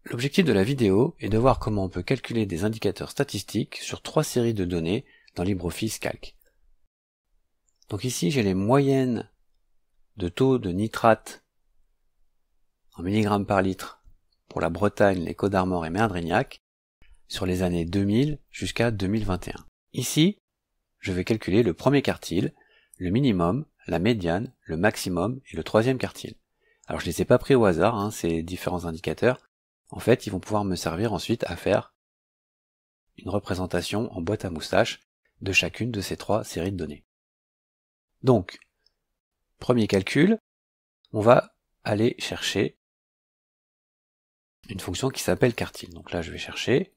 L'objectif de la vidéo est de voir comment on peut calculer des indicateurs statistiques sur 3 séries de données dans LibreOffice Calc. Donc ici j'ai les moyennes de taux de nitrate en milligrammes par litre pour la Bretagne, les Côtes d'Armor et Merdrignac sur les années 2000 jusqu'à 2021. Ici, je vais calculer le premier quartile, le minimum, la médiane, le maximum et le troisième quartile. Alors je les ai pas pris au hasard, ces différents indicateurs. En fait, ils vont pouvoir me servir ensuite à faire une représentation en boîte à moustaches de chacune de ces 3 séries de données. Donc, premier calcul, on va aller chercher une fonction qui s'appelle quartile. Donc là, je vais chercher.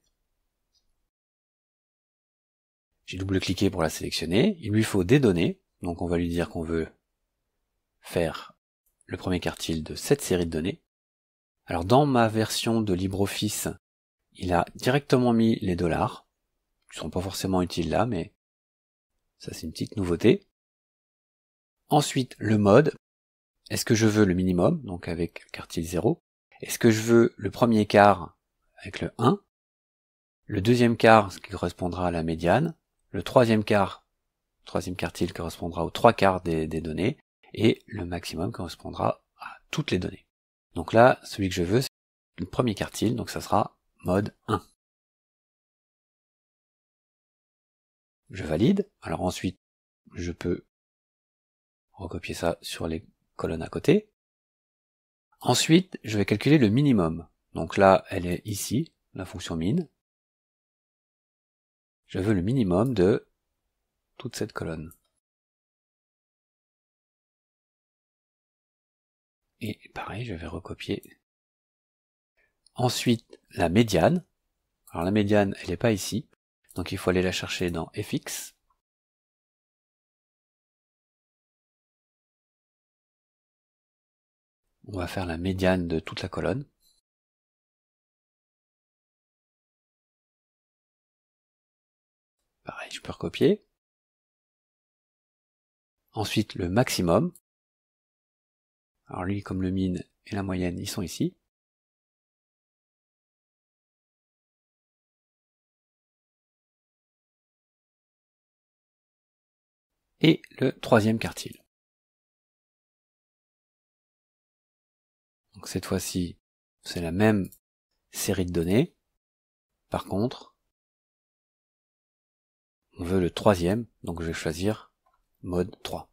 J'ai double-cliqué pour la sélectionner. Il lui faut des données. Donc on va lui dire qu'on veut faire le premier quartile de cette série de données. Alors dans ma version de LibreOffice, il a directement mis les dollars, qui ne sont pas forcément utiles là, mais ça c'est une petite nouveauté. Ensuite, le mode. Est-ce que je veux le minimum, donc avec quartile 0? Est-ce que je veux le premier quart avec le 1? Le deuxième quart, ce qui correspondra à la médiane. Le troisième quart, troisième quartile correspondra aux 3 quarts des données. Et le maximum correspondra à toutes les données. Donc là, celui que je veux, c'est le premier quartile, donc ça sera mode 1. Je valide. Alors ensuite, je peux recopier ça sur les colonnes à côté. Ensuite, je vais calculer le minimum. Donc là, elle est ici, la fonction min. Je veux le minimum de toute cette colonne. Et pareil, je vais recopier. Ensuite, la médiane. Alors la médiane, elle n'est pas ici. Donc il faut aller la chercher dans FX. On va faire la médiane de toute la colonne. Pareil, je peux recopier. Ensuite, le maximum. Alors lui, comme le min et la moyenne, ils sont ici. Et le troisième quartile. Donc cette fois-ci, c'est la même série de données. Par contre, on veut le troisième, donc je vais choisir mode 3.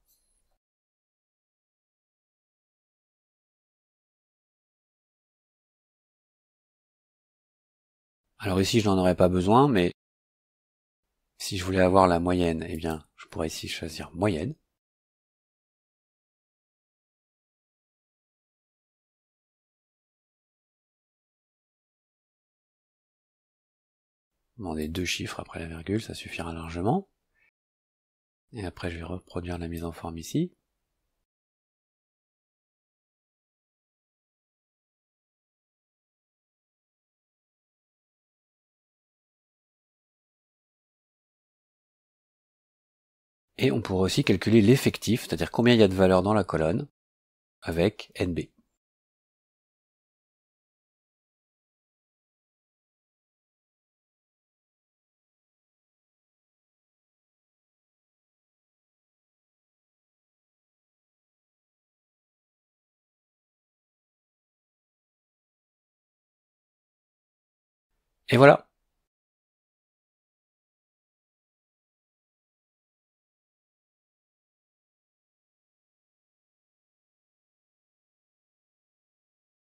Alors ici, je n'en aurais pas besoin, mais si je voulais avoir la moyenne, eh bien, je pourrais ici choisir moyenne. Demander 2 chiffres après la virgule, ça suffira largement. Et après, je vais reproduire la mise en forme ici. Et on pourrait aussi calculer l'effectif, c'est-à-dire combien il y a de valeurs dans la colonne, avec NB. Et voilà.